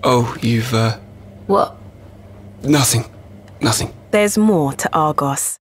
Oh, you've, What? Nothing. Nothing. There's more to Argos.